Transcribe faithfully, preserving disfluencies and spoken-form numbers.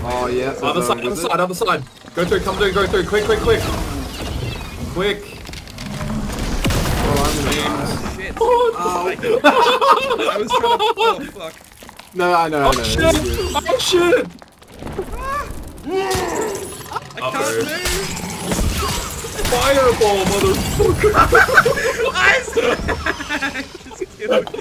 Oh yeah. Other side, other side, other side. Go through, come through, go through. Quick, quick, quick. Quick. Oh, I'm Oh, shit. Oh, Oh. I was trying to... Oh, fuck. No, I know, I oh know. shit! Oh shit! I can't Uh-oh. move! Fireball, motherfucker! I Just kidding.